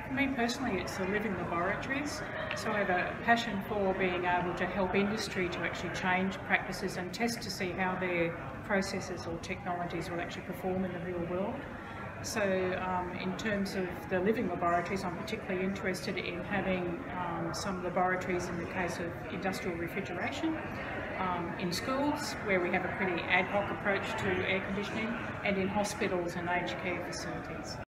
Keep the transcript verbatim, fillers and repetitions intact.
For me personally, it's the living laboratories. So I have a passion for being able to help industry to actually change practices and test to see how their processes or technologies will actually perform in the real world. So um, in terms of the living laboratories, I'm particularly interested in having um, some laboratories in the case of industrial refrigeration, um, in schools where we have a pretty ad hoc approach to air conditioning, and in hospitals and aged care facilities.